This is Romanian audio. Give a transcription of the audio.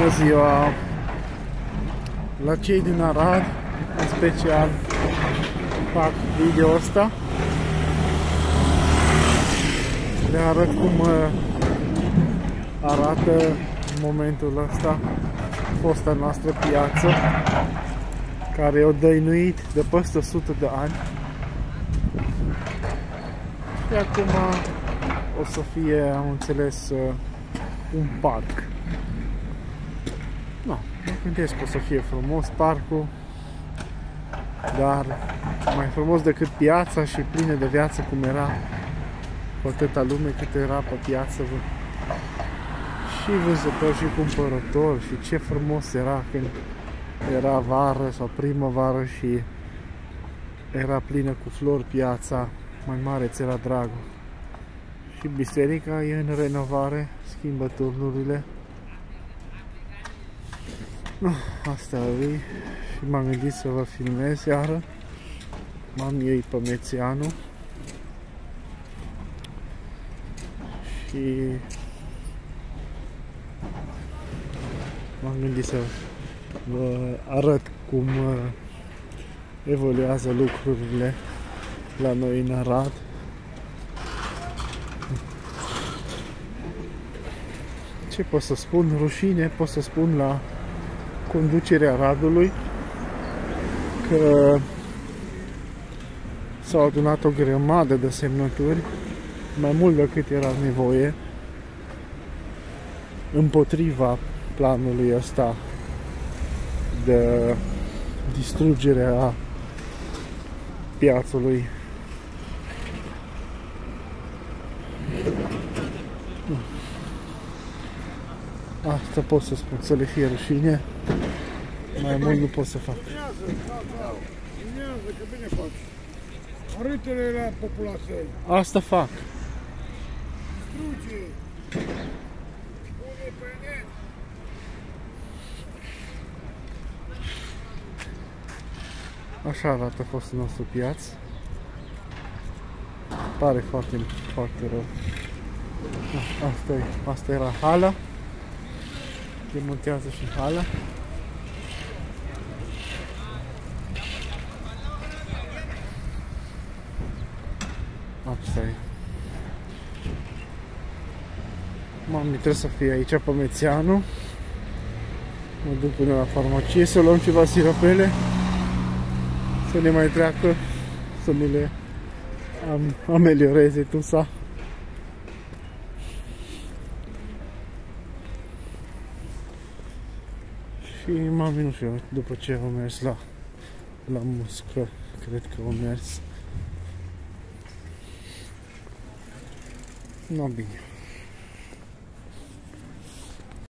Bună ziua! La cei din Arad, în special, fac video ăsta. Le arăt cum arată în momentul ăsta fosta noastră piață, care e-o dăinuit de peste 100 de ani. Și acum o să fie, am înțeles, un parc. No, mă gândesc că o să fie frumos parcul, dar mai frumos decât piața și plină de viață cum era, cu atâta lume cât era pe piață. Și vânzători și cumpărători, și ce frumos era când era vară sau primăvară și era plină cu flori piața, mai mare ți era dragul. Și biserica e în renovare, schimbă turnurile. Asta e. Și m-am gândit să vă filmez iară. M-am ei pe Mețeanu. Și m-am gândit să vă arăt cum evoluează lucrurile la noi în Arad. Ce pot să spun? Rușine pot să spun la conducerea Aradului că s-au adunat o grămadă de semnături, mai mult decât era nevoie, împotriva planului ăsta de distrugere a piațului. Asta pot să spun, să le fie rușine. Mai mult nu pot să fac. Că bine faci. Arătă-le la populație. Asta fac. Struge. Pune pe net. Așa arată fostul nostru piaț. Pare foarte, foarte rău. Asta era hala. Demontează și hala. Asta e. Mami, trebuie să fie aici pe Mețeanu. Mă duc până la farmacie să luăm ceva sirapele, să ne mai treacă, să ne le amelioreze tusa. Și mami, nu știu, după ce au mers la muscă, cred că au mers. Nu bine.